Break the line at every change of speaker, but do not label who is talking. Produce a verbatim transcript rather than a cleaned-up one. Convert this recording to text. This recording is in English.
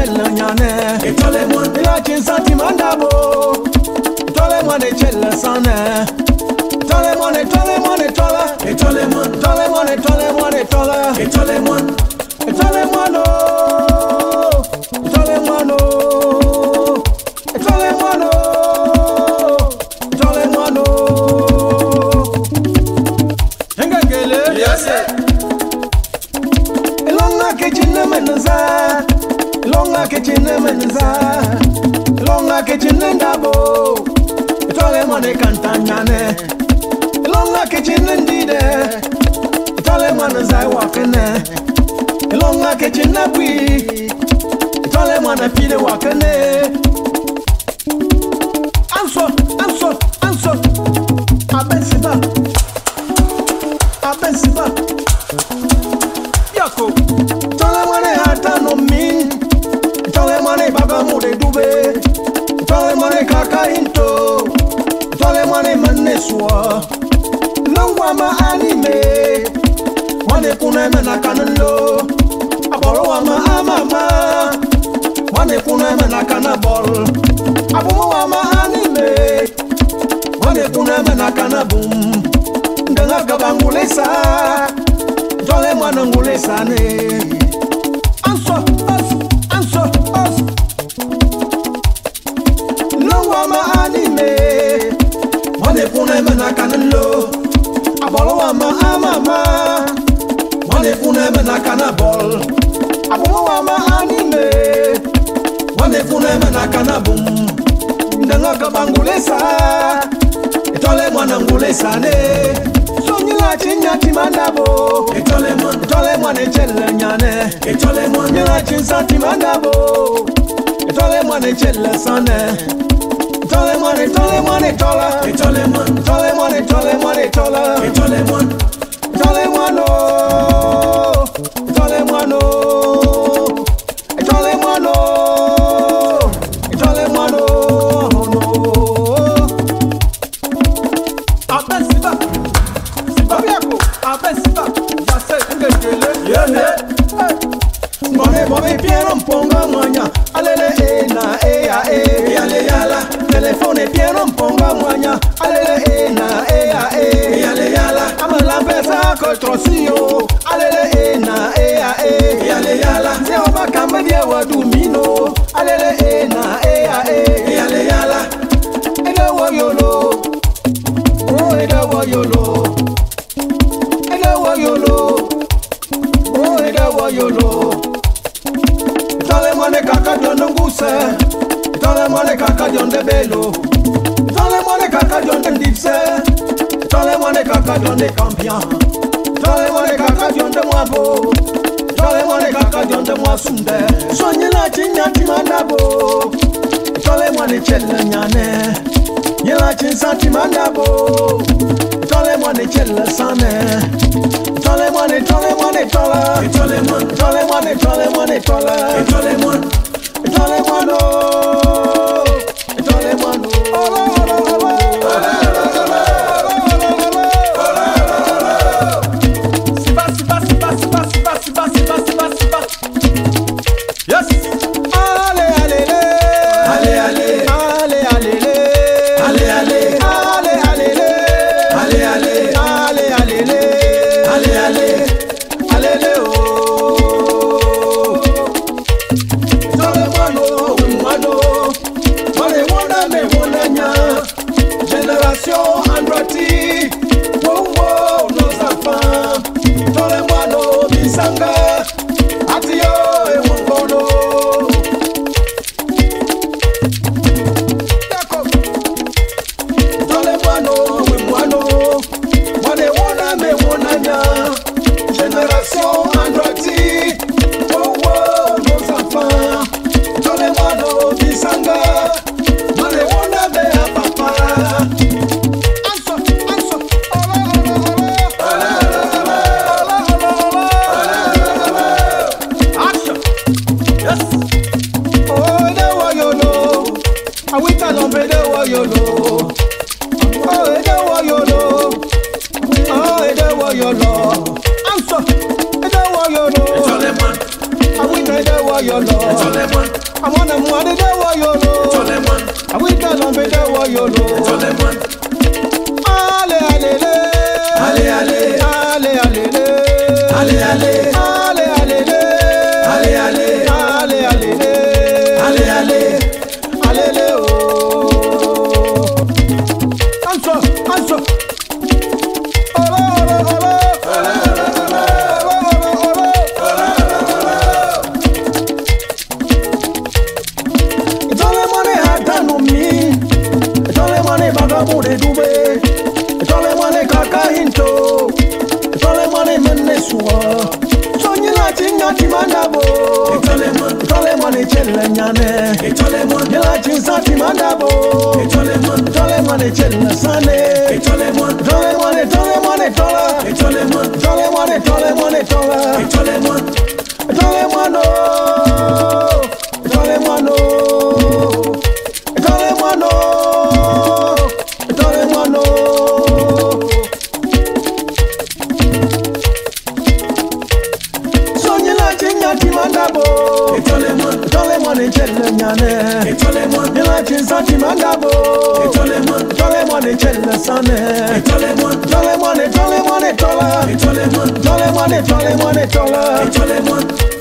chella nyane.
Etole mon.
Ila chinsati mandabo. Etole mon e chella sana. Etole mon, etole mon, etola.
Etole mon.
Etole mon, etole mon, etola.
Etole mon.
Etole mon o. Etole mon o. Etole mon o. Etole mon o. Engagele.
Yes, sir.
Longa ke chinne menza, longa ke chinne menza, longa ke chinne ndabo. Itole mwane kantanyane, longa ke chinne ndide. Itole mwane zai wakene, longa ke chinne bui. Itole mwane pide wakene. Anso, anso, anso. Abensiba, abensiba. Yako. Tole mwane hata no min. Tole mwane baba mude dube. Tole mwane kaka into. Tole mwane maneswa. Longwa ma anime. Mwane kuna mena kanalo. Aboro wa ma amama. Mwane kuna mena kanabol. Abomo wa ma anime. Mwane kuna mena kanabum. Ndanga kabangulesa. Tole mwana ngule sane. Anso, os, anso, os. Longwa ma anime. Mwane kune mena kanelo. Abolo wa ma amama. Mwane kune mena kanabol. Abomo wa ma anime. Mwane kune mena kanabum. Ndanga kabangule sa. Tole mwana ngule sane. Sonyila chinya timandabo.
Etole mon.
Etole mwane chelle nyane.
Etole mon.
Nyila chinsa timandabo. Etole mwane chelle sane. Etole mwane, etole mwane tola.
Etole mon.
Etole mwane, etole mwane tola.
Etole mon.
Etole mwano. Etole mwano. Etole mwano. Etole mwano. Abesiba. Abesiba, jase ngejele.
Yeah,
Mbone mbone piero mponga mwanya. Alele e na e ya e.
Yale yala.
Telefone piero mponga mwanya. Alele e na e ya e.
Yale yala.
Amala pesa kotrosio. Alele e na e ya e.
Yale yala.
Zeo bakamba dia wadumino. Alele e na e ya e.
Yale yala.
Ede wo yolo. Oh ede wo yolo. Yolo, oh eda yolo. Tole mwane kaka jonde nguse. Tole mwane kaka jonde belo. Tole mwane kaka jonde ndipse. Tole mwane kaka jonde kampion. Tole mwane kaka jonde mwabo. Tole mwane kaka jonde mwasunde. Sonyila chinya timandabo. Tole mwane chelle nyane. Yela chinsa timandabo. Tole mwane chelle sane. Tole mwane, tole mwane, tola.
Etole mon.
Tole mwane, tole mwane, tola.
Etole mon.
Tole mwano. Tole mwano. Ola, ola, ola. Ola, ola, ola. Ola, ola. Siba, siba, siba, siba, siba, siba, siba, siba, siba. Yes. Ale, ale, le.
Ale, ale.
Ale, ale, le.
Ale, ale.
Ale, ale, le.
Ale, ale.
Ale, ale, le.
Ale, ale.
Alele o. Tole mwano, mwano. Tole mwana me mwana nya. Génération Androati. Wow wow nos enfants. Tole mwano bisanga. Atio e mongolo. Tole mwano, mwano. Mwane mwana me mwana nya. Génération Androati. Oh oh nos enfants. Tole mwano bisanga. Mwane mwana me a papa. Anso, anso. Ola, ola, ola. Ola, ola, ola. Action. Yes. Oh, de wo yolo. Awita lombe de wo yolo. Oh, de wo yolo. Oh, de wo yolo. Anso. De wo yolo.
Etole mon.
Awita de wo wa yolo. Amona mwade de wa yolo. Awika lambe de wa yolo. Ale ale le.
Ale ale.
Ale ale le.
Ale ale.
Ale ale le.
Ale ale.
Ale ale le.
Ale ale.
Ale le oh. Answer, answer. Olo olo olo. Mure dube, tole mane kaka hinto, tole mane mene suwa. Sonye la chinga timandabo, tole mane, tole mane chelle nyane, tole mane la chinsa timandabo, tole mane, tole mane chelle sane, tole mane, tole mane, tole mane tola, tole mane, tole mane, tole mane tola, tole mane, tole mano, tole mano, tole mano. Timandabo, Etolemon, Tolemon, Etolemon, Etolemon, Etolemon, Timandabo, Etolemon, Tolemon, Etolemon, Etolemon, Tolemon, Tolemon, Etola, Etolemon, Tolemon, Tolemon, Etola, Etolemon.